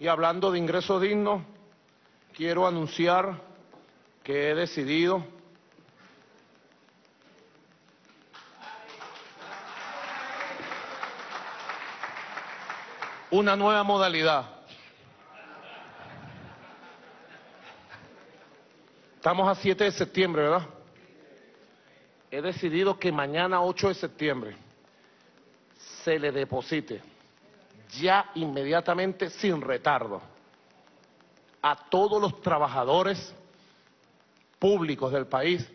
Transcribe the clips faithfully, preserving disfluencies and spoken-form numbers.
Y hablando de ingresos dignos, quiero anunciar que he decidido una nueva modalidad. Estamos a siete de septiembre, ¿verdad? He decidido que mañana, ocho de septiembre, se le deposite ya inmediatamente, sin retardo, a todos los trabajadores públicos del país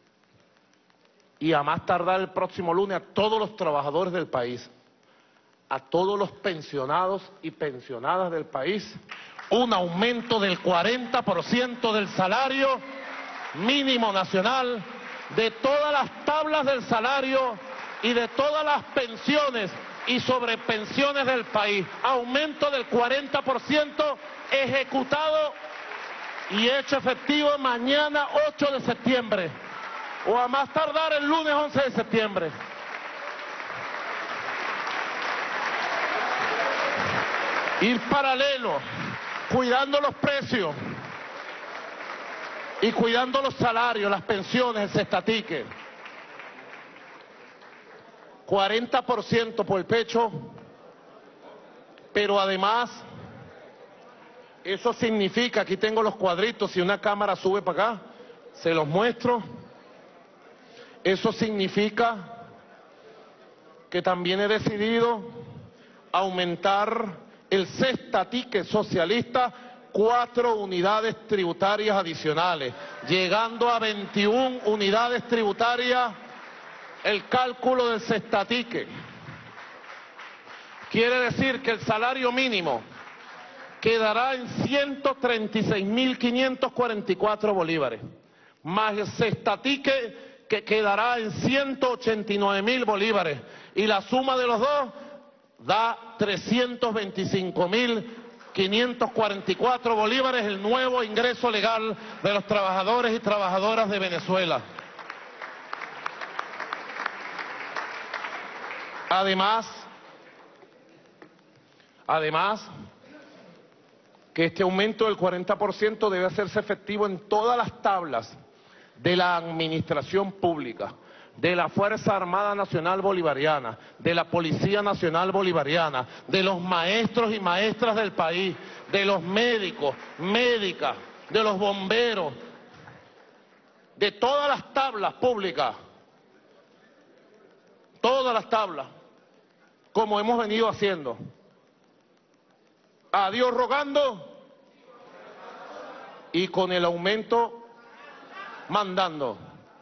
y a más tardar el próximo lunes a todos los trabajadores del país, a todos los pensionados y pensionadas del país, un aumento del cuarenta por ciento del salario mínimo nacional, de todas las tablas del salario y de todas las pensiones y sobrepensiones del país. Aumento del cuarenta por ciento ejecutado y hecho efectivo mañana ocho de septiembre o a más tardar el lunes once de septiembre. Ir paralelo, cuidando los precios y cuidando los salarios, las pensiones, el cestatique. cuarenta por ciento por el pecho, pero además, eso significa, aquí tengo los cuadritos, si una cámara sube para acá, se los muestro, eso significa que también he decidido aumentar el cestatique socialista cuatro unidades tributarias adicionales, llegando a veintiuna unidades tributarias el cálculo del cestatique. Quiere decir que el salario mínimo quedará en ciento treinta y seis mil quinientos cuarenta y cuatro bolívares, más el cestatique que quedará en ciento ochenta y nueve mil bolívares, y la suma de los dos da trescientos veinticinco mil quinientos cuarenta y cuatro bolívares, el nuevo ingreso legal de los trabajadores y trabajadoras de Venezuela. Además, además, que este aumento del cuarenta por ciento debe hacerse efectivo en todas las tablas de la administración pública, de la Fuerza Armada Nacional Bolivariana, de la Policía Nacional Bolivariana, de los maestros y maestras del país, de los médicos, médicas, de los bomberos, de todas las tablas públicas, todas las tablas, como hemos venido haciendo. A Dios rogando y con el aumento mandando.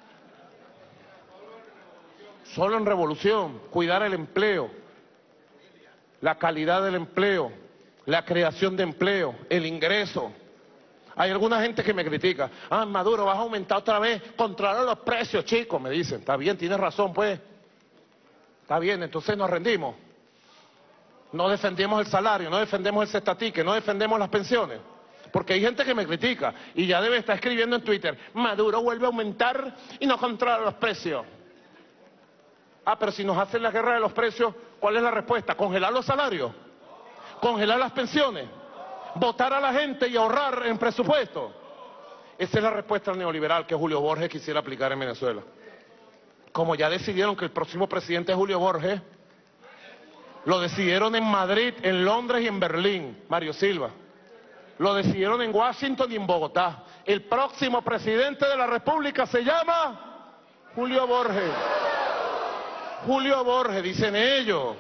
Solo en revolución, cuidar el empleo, la calidad del empleo, la creación de empleo, el ingreso. Hay alguna gente que me critica. Ah, Maduro, vas a aumentar otra vez, controlar los precios, chicos, me dicen. Está bien, tienes razón, pues. Está bien, entonces nos rendimos. No defendemos el salario, no defendemos el cestatique, no defendemos las pensiones. Porque hay gente que me critica y ya debe estar escribiendo en Twitter, Maduro vuelve a aumentar y no controla los precios. Ah, pero si nos hacen la guerra de los precios, ¿cuál es la respuesta? ¿Congelar los salarios? ¿Congelar las pensiones? ¿Votar a la gente y ahorrar en presupuesto? Esa es la respuesta al neoliberal que Julio Borges quisiera aplicar en Venezuela. Como ya decidieron que el próximo presidente es Julio Borges, lo decidieron en Madrid, en Londres y en Berlín, Mario Silva. Lo decidieron en Washington y en Bogotá. El próximo presidente de la República se llama Julio Borges. Julio Borges, dicen ellos.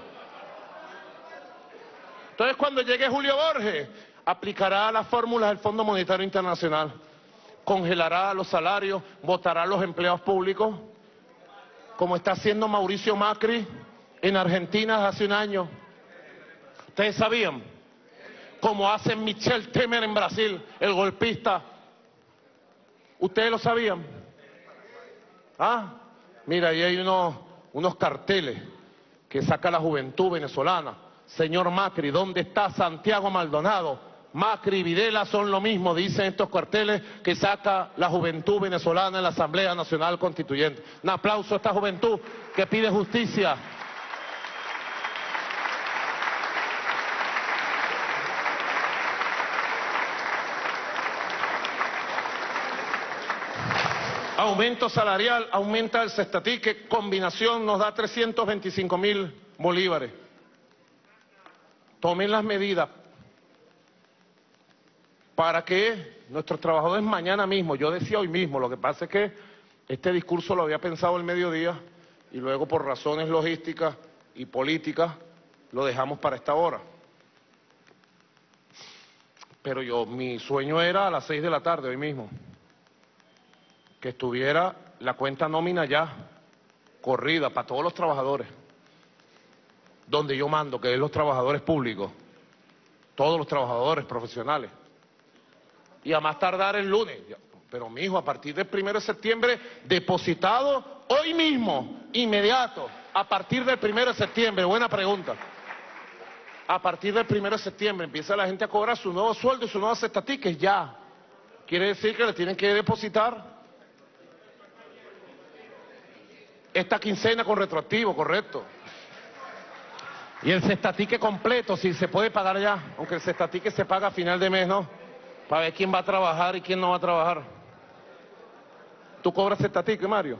Entonces, cuando llegue Julio Borges, aplicará las fórmulas del Fondo Monetario Internacional, congelará los salarios, votará a los empleados públicos, como está haciendo Mauricio Macri en Argentina hace un año. ¿Ustedes sabían? Como hace Michel Temer en Brasil, el golpista. ¿Ustedes lo sabían? Ah, mira, ahí hay unos, unos carteles que saca la juventud venezolana. Señor Macri, ¿dónde está Santiago Maldonado? Macri y Videla son lo mismo, dicen estos carteles que saca la juventud venezolana en la Asamblea Nacional Constituyente. Un aplauso a esta juventud que pide justicia. Aumento salarial, aumenta el cestatique, combinación nos da trescientos veinticinco mil bolívares. Tomen las medidas para que nuestros trabajadores mañana mismo, yo decía hoy mismo, lo que pasa es que este discurso lo había pensado el mediodía y luego por razones logísticas y políticas lo dejamos para esta hora. Pero yo, mi sueño era a las seis de la tarde hoy mismo, que estuviera la cuenta nómina ya corrida para todos los trabajadores, donde yo mando, que es los trabajadores públicos, todos los trabajadores profesionales. Y a más tardar el lunes. Pero mijo, a partir del primero de septiembre, depositado hoy mismo, inmediato, a partir del primero de septiembre, buena pregunta. A partir del primero de septiembre empieza la gente a cobrar su nuevo sueldo y su nueva cestatiques ya. Quiere decir que le tienen que depositar esta quincena con retroactivo, correcto. Y el cestatique completo, si se puede pagar ya, aunque el cestatique se paga a final de mes, ¿no? Para ver quién va a trabajar y quién no va a trabajar. ¿Tú cobras cestatique, Mario?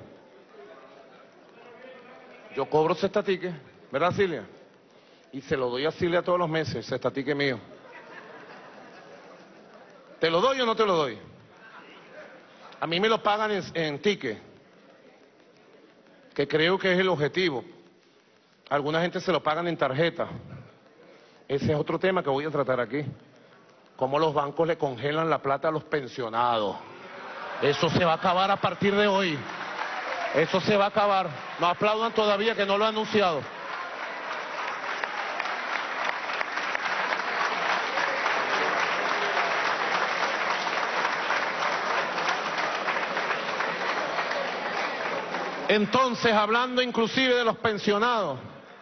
Yo cobro cestatique, ¿verdad, Silvia? Y se lo doy a Silvia todos los meses, cestatique mío. ¿Te lo doy o no te lo doy? A mí me lo pagan en, en ticket, que creo que es el objetivo. Alguna gente se lo pagan en tarjeta. Ese es otro tema que voy a tratar aquí. Cómo los bancos le congelan la plata a los pensionados. Eso se va a acabar a partir de hoy. Eso se va a acabar. No aplaudan todavía que no lo he anunciado. Entonces, hablando inclusive de los pensionados,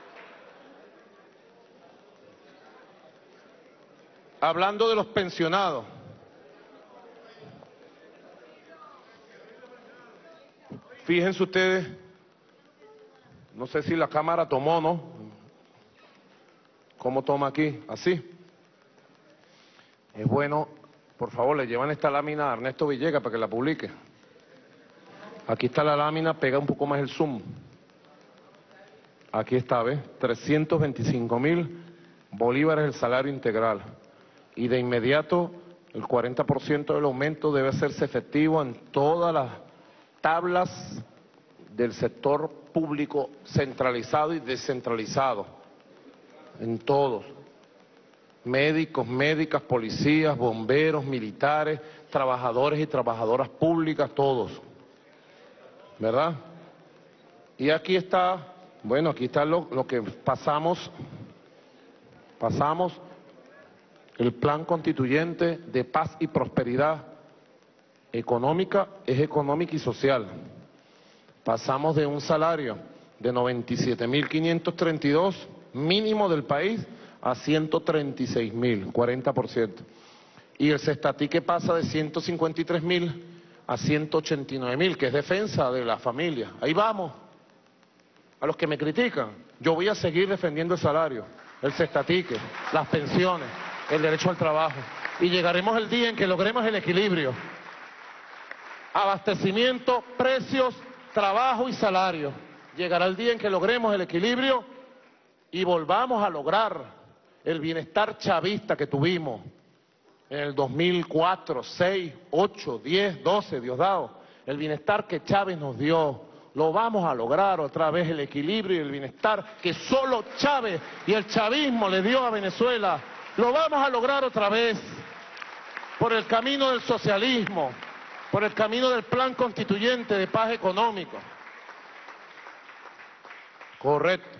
hablando de los pensionados, fíjense ustedes, no sé si la cámara tomó, ¿no? ¿Cómo toma aquí? Así. Es bueno, por favor, le llevan esta lámina a Ernesto Villegas para que la publique. Aquí está la lámina, pega un poco más el zoom. Aquí está, ¿ves? trescientos veinticinco mil bolívares el salario integral. Y de inmediato el cuarenta por ciento del aumento debe hacerse efectivo en todas las tablas del sector público centralizado y descentralizado. En todos. Médicos, médicas, policías, bomberos, militares, trabajadores y trabajadoras públicas, todos. ¿Verdad? Y aquí está, bueno, aquí está lo, lo que pasamos, pasamos el plan constituyente de paz y prosperidad económica, es económica y social. Pasamos de un salario de noventa y siete mil quinientos treinta y dos mínimo del país a ciento treinta y seis mil, cuarenta por ciento. Y el cestatique pasa de ciento cincuenta y tres mil a ciento ochenta y nueve mil, que es defensa de la familia. Ahí vamos. A los que me critican, yo voy a seguir defendiendo el salario, el cestatique, las pensiones, el derecho al trabajo. Y llegaremos el día en que logremos el equilibrio. Abastecimiento, precios, trabajo y salario. Llegará el día en que logremos el equilibrio y volvamos a lograr el bienestar chavista que tuvimos en el dos mil cuatro, seis, ocho, diez, doce, Diosdado. El bienestar que Chávez nos dio, lo vamos a lograr otra vez, el equilibrio y el bienestar que solo Chávez y el chavismo le dio a Venezuela. Lo vamos a lograr otra vez por el camino del socialismo, por el camino del plan constituyente de paz económica. Correcto.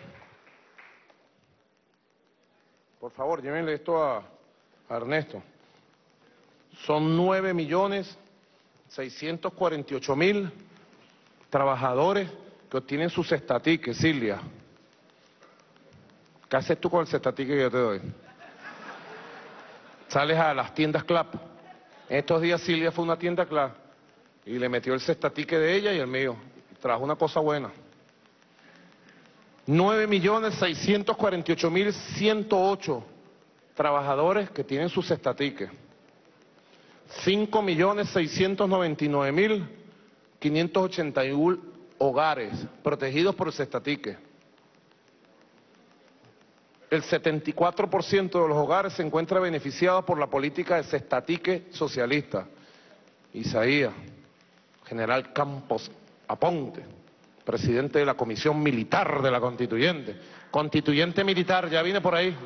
Por favor, llévenle esto a, a Ernesto. Son nueve millones seiscientos cuarenta y ocho mil trabajadores que obtienen sus cestatiques, Silvia. ¿Qué haces tú con el cestatique que yo te doy? Sales a las tiendas Clap. Estos días Silvia fue a una tienda Clap y le metió el cestatique de ella y el mío. Trajo una cosa buena. nueve millones seiscientos cuarenta y ocho mil ciento ocho trabajadores que tienen sus cestatiques. cinco millones seiscientos noventa y nueve mil quinientos ochenta y uno hogares protegidos por el Cestatique. El setenta y cuatro por ciento de los hogares se encuentra beneficiado por la política de Cestatique socialista. Isaías, general Campos Aponte, presidente de la Comisión Militar de la Constituyente. Constituyente militar, ya viene por ahí.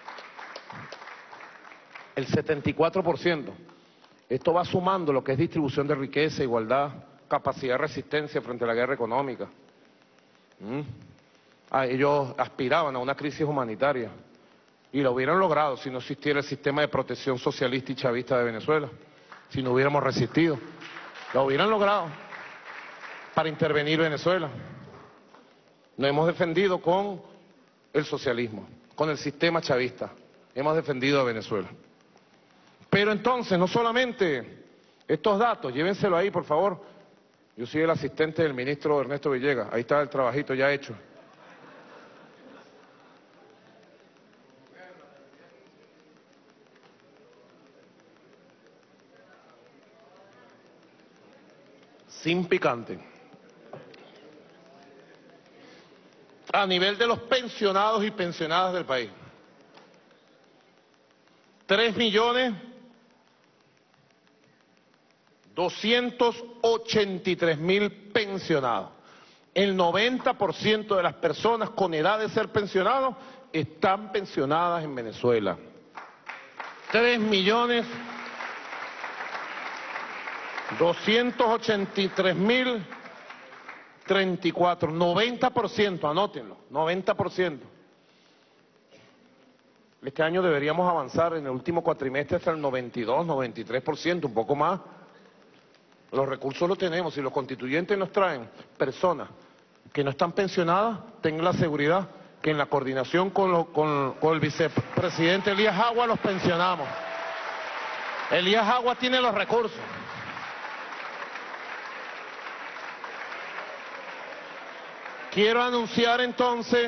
El setenta y cuatro por ciento. Esto va sumando lo que es distribución de riqueza, igualdad, capacidad de resistencia frente a la guerra económica. ¿Mm? Ah, ellos aspiraban a una crisis humanitaria y lo hubieran logrado si no existiera el sistema de protección socialista y chavista de Venezuela, si no hubiéramos resistido. Lo hubieran logrado para intervenir Venezuela. Nos hemos defendido con el socialismo, con el sistema chavista. Hemos defendido a Venezuela. Pero entonces, no solamente estos datos, llévenselo ahí, por favor. Yo soy el asistente del ministro Ernesto Villegas. Ahí está el trabajito ya hecho. Sin picante. A nivel de los pensionados y pensionadas del país. Tres millones doscientos ochenta y tres mil pensionados. El noventa por ciento de las personas con edad de ser pensionados están pensionadas en Venezuela. Tres millones doscientos ochenta y tres mil treinta y cuatro, noventa por ciento, anótenlo, noventa por ciento. Este año deberíamos avanzar en el último cuatrimestre hasta el noventa y dos, noventa y tres por ciento, un poco más. Los recursos los tenemos. Si los constituyentes nos traen personas que no están pensionadas, tengan la seguridad que en la coordinación con, lo, con, con el vicepresidente Elías Agua los pensionamos. Elías Agua tiene los recursos. Quiero anunciar entonces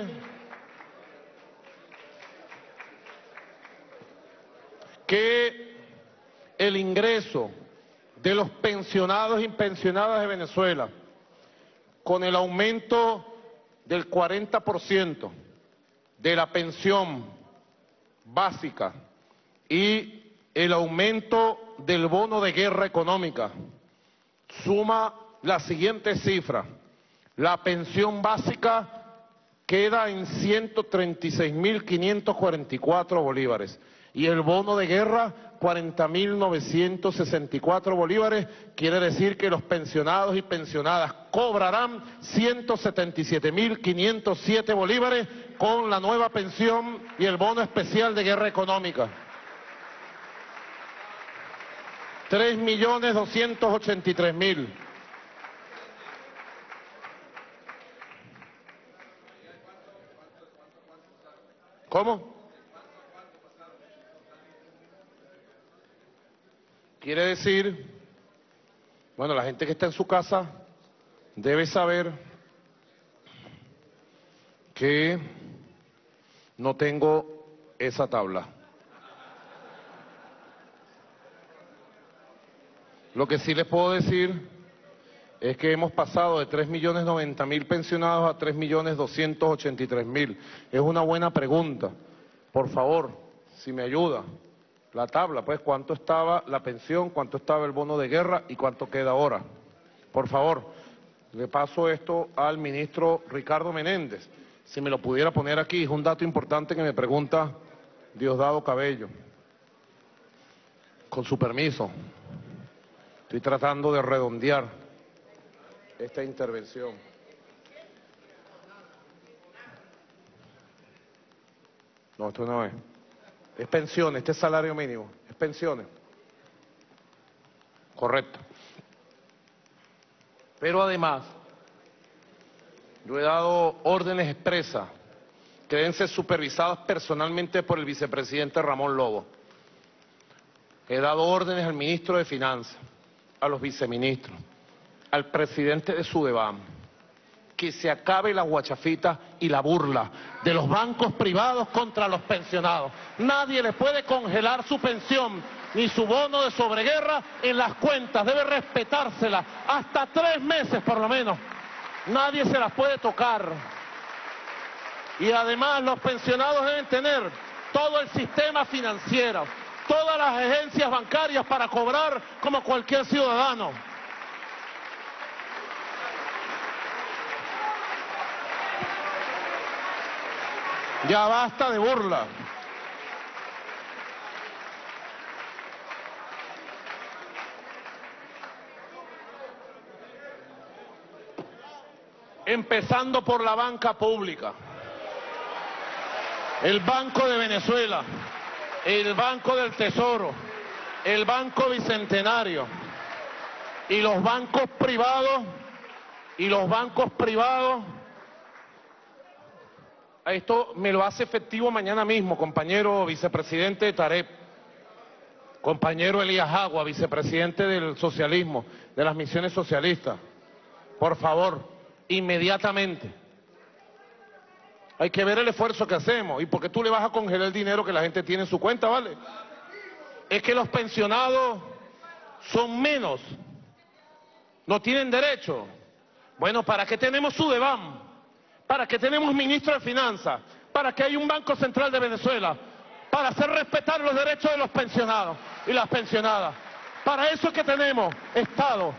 que el ingreso de los pensionados y pensionadas de Venezuela, con el aumento del cuarenta por ciento de la pensión básica y el aumento del bono de guerra económica, suma la siguiente cifra. La pensión básica queda en ciento treinta y seis mil quinientos cuarenta y cuatro bolívares y el bono de guerra cuarenta mil novecientos sesenta y cuatro bolívares. Quiere decir que los pensionados y pensionadas cobrarán ciento setenta y siete mil quinientos siete bolívares con la nueva pensión y el bono especial de guerra económica. tres millones doscientos ochenta y tres mil. ¿Cómo? Quiere decir, bueno, la gente que está en su casa debe saber que no tengo esa tabla. Lo que sí les puedo decir es que hemos pasado de tres millones noventa mil pensionados a tres millones doscientos ochenta y tres mil. Es una buena pregunta. Por favor, si me ayuda, la tabla, pues, cuánto estaba la pensión, cuánto estaba el bono de guerra y cuánto queda ahora. Por favor, le paso esto al ministro Ricardo Menéndez. Si me lo pudiera poner aquí, es un dato importante que me pregunta Diosdado Cabello. Con su permiso, estoy tratando de redondear esta intervención. No, esto no es. Es pensiones, este es salario mínimo. Es pensiones. Correcto. Pero además, yo he dado órdenes expresas que deben ser supervisadas personalmente por el vicepresidente Ramón Lobo. He dado órdenes al ministro de Finanzas, a los viceministros, al presidente de Sudevam, que se acabe la guachafita y la burla de los bancos privados contra los pensionados. Nadie le puede congelar su pensión ni su bono de sobreguerra en las cuentas, debe respetársela hasta tres meses por lo menos. Nadie se las puede tocar. Y además los pensionados deben tener todo el sistema financiero, todas las agencias bancarias para cobrar como cualquier ciudadano. Ya basta de burla. Empezando por la banca pública, el Banco de Venezuela, el Banco del Tesoro, el Banco Bicentenario y los bancos privados, y los bancos privados. Esto me lo hace efectivo mañana mismo, compañero vicepresidente de Tarep, compañero Elías Agua, vicepresidente del socialismo, de las misiones socialistas. Por favor, inmediatamente. Hay que ver el esfuerzo que hacemos. ¿Y por qué tú le vas a congelar el dinero que la gente tiene en su cuenta, vale? Es que los pensionados son menos, no tienen derecho. Bueno, ¿para qué tenemos SUDEBAN? ¿Para qué tenemos ministro de Finanzas? ¿Para qué hay un Banco Central de Venezuela? Para hacer respetar los derechos de los pensionados y las pensionadas. Para eso es que tenemos Estado.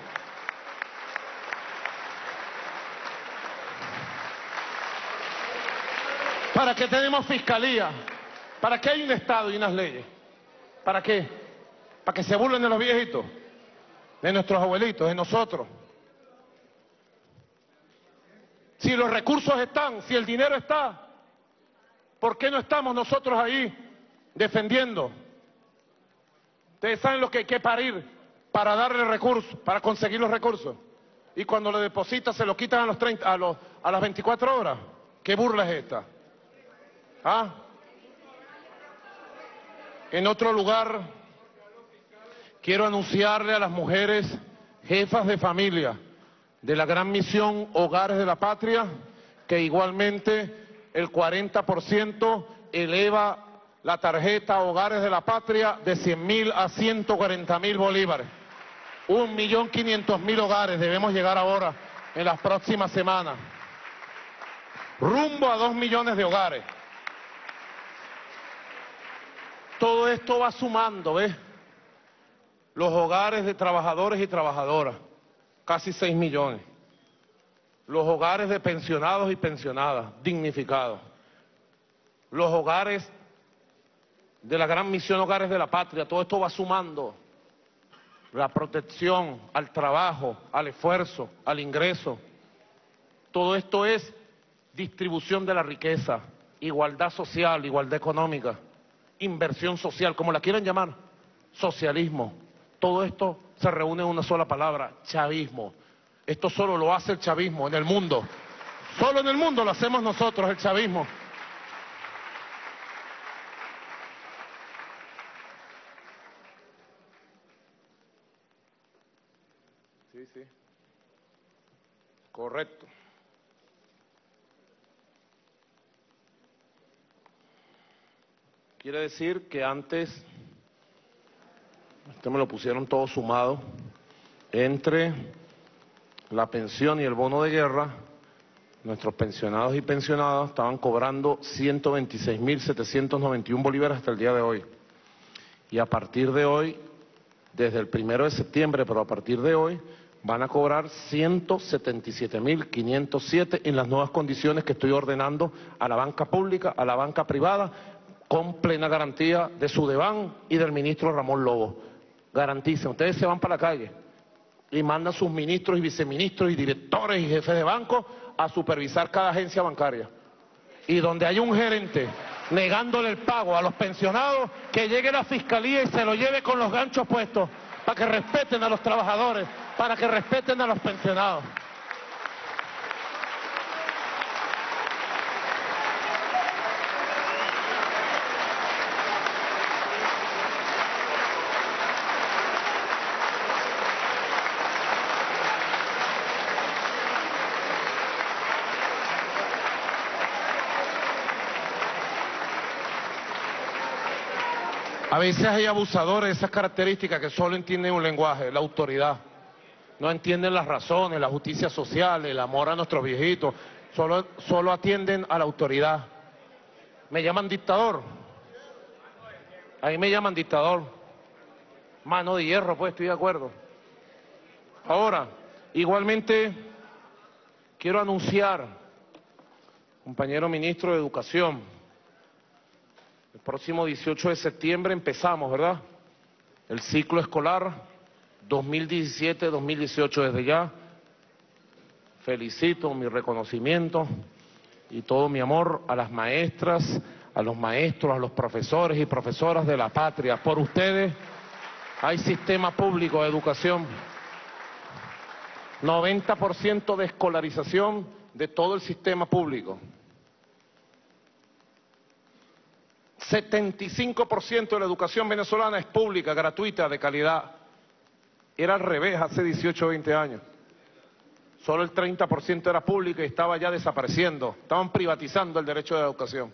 ¿Para qué tenemos Fiscalía? ¿Para qué hay un Estado y unas leyes? ¿Para qué? ¿Para que se burlen de los viejitos? De nuestros abuelitos, de nosotros. Si los recursos están, si el dinero está, ¿por qué no estamos nosotros ahí defendiendo? Ustedes saben lo que hay que parir para darle recursos, para conseguir los recursos. Y cuando lo depositan se lo quitan a los treinta, a los, a las veinticuatro horas. ¿Qué burla es esta? ¿Ah? En otro lugar, quiero anunciarle a las mujeres jefas de familia de la gran misión Hogares de la Patria, que igualmente el cuarenta por ciento eleva la tarjeta Hogares de la Patria de cien mil a ciento cuarenta mil bolívares. Un millón quinientos mil hogares debemos llegar ahora en las próximas semanas. Rumbo a dos millones de hogares. Todo esto va sumando, ¿ves? Los hogares de trabajadores y trabajadoras. Casi seis millones. Los hogares de pensionados y pensionadas, dignificados. Los hogares de la gran misión Hogares de la Patria, todo esto va sumando. La protección al trabajo, al esfuerzo, al ingreso. Todo esto es distribución de la riqueza, igualdad social, igualdad económica, inversión social, como la quieran llamar, socialismo. Todo esto se reúne en una sola palabra, chavismo. Esto solo lo hace el chavismo en el mundo. Solo en el mundo lo hacemos nosotros, el chavismo. Sí, sí. Correcto. Quiere decir que antes, este me lo pusieron todo sumado, entre la pensión y el bono de guerra, nuestros pensionados y pensionadas estaban cobrando ciento veintiséis mil setecientos noventa y uno bolívares hasta el día de hoy. Y a partir de hoy, desde el primero de septiembre, pero a partir de hoy, van a cobrar ciento setenta y siete mil quinientos siete en las nuevas condiciones que estoy ordenando a la banca pública, a la banca privada, con plena garantía de SUDEBAN y del ministro Ramón Lobo. Garanticen, ustedes se van para la calle y mandan sus ministros y viceministros y directores y jefes de banco a supervisar cada agencia bancaria. Y donde hay un gerente negándole el pago a los pensionados, que llegue la fiscalía y se lo lleve con los ganchos puestos, para que respeten a los trabajadores, para que respeten a los pensionados. A veces hay abusadores de esas características que solo entienden un lenguaje, la autoridad. No entienden las razones, la justicia social, el amor a nuestros viejitos. Solo, solo atienden a la autoridad. Me llaman dictador. Ahí me llaman dictador. Mano de hierro, pues, estoy de acuerdo. Ahora, igualmente, quiero anunciar, compañero ministro de Educación, el próximo dieciocho de septiembre empezamos, ¿verdad?, el ciclo escolar dos mil diecisiete dos mil dieciocho. Desde ya, felicito, mi reconocimiento y todo mi amor a las maestras, a los maestros, a los profesores y profesoras de la patria. Por ustedes hay sistema público de educación. noventa por ciento de escolarización de todo el sistema público. setenta y cinco por ciento de la educación venezolana es pública, gratuita, de calidad. Era al revés hace dieciocho o veinte años. Solo el treinta por ciento era pública y estaba ya desapareciendo. Estaban privatizando el derecho de la educación.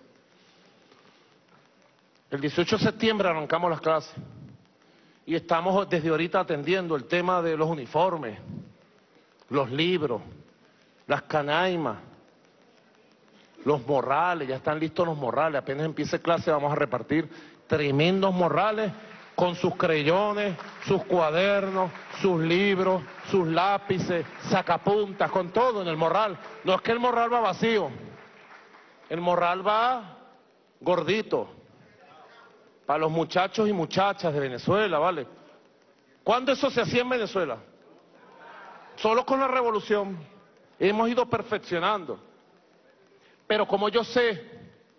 El dieciocho de septiembre arrancamos las clases y estamos desde ahorita atendiendo el tema de los uniformes, los libros, las canaimas, los morrales. Ya están listos los morrales. Apenas empiece clase vamos a repartir tremendos morrales con sus creyones, sus cuadernos, sus libros, sus lápices, sacapuntas, con todo en el morral. No es que el morral va vacío, el morral va gordito, para los muchachos y muchachas de Venezuela, ¿vale? ¿Cuándo eso se hacía en Venezuela? Solo con la revolución. Hemos ido perfeccionando. Pero como yo sé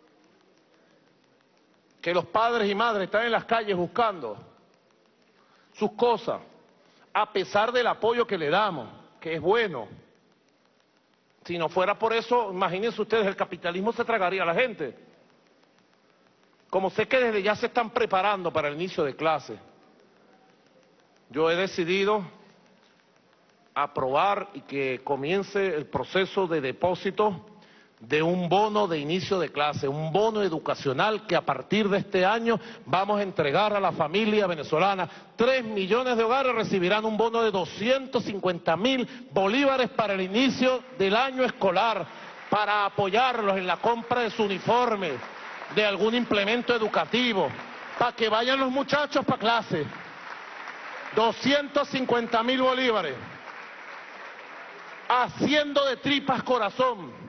que los padres y madres están en las calles buscando sus cosas, a pesar del apoyo que le damos, que es bueno, si no fuera por eso, imagínense ustedes, el capitalismo se tragaría a la gente. Como sé que desde ya se están preparando para el inicio de clase, yo he decidido aprobar y que comience el proceso de depósito de un bono de inicio de clase, un bono educacional que a partir de este año vamos a entregar a la familia venezolana. Tres millones de hogares recibirán un bono de doscientos cincuenta mil bolívares para el inicio del año escolar, para apoyarlos en la compra de su uniforme, de algún implemento educativo, para que vayan los muchachos para clase. doscientos cincuenta mil bolívares, haciendo de tripas corazón,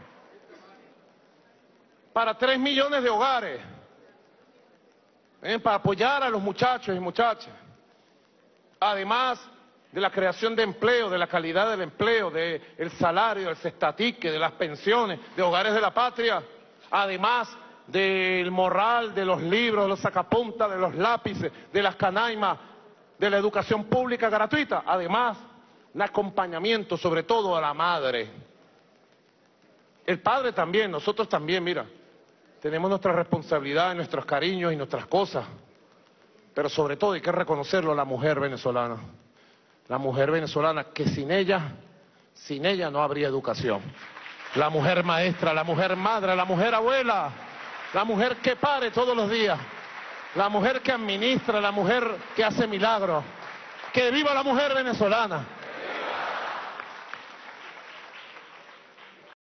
para tres millones de hogares, ¿eh? Para apoyar a los muchachos y muchachas. Además de la creación de empleo, de la calidad del empleo, del salario, del cestatique, de las pensiones, de hogares de la patria, además del morral, de los libros, de los sacapuntas, de los lápices, de las canaimas, de la educación pública gratuita, además un acompañamiento sobre todo a la madre. El padre también, nosotros también, mira, tenemos nuestra responsabilidad, nuestros cariños y nuestras cosas, pero sobre todo hay que reconocerlo, la mujer venezolana. La mujer venezolana, que sin ella, sin ella no habría educación. La mujer maestra, la mujer madre, la mujer abuela, la mujer que pare todos los días, la mujer que administra, la mujer que hace milagros. ¡Que viva la mujer venezolana!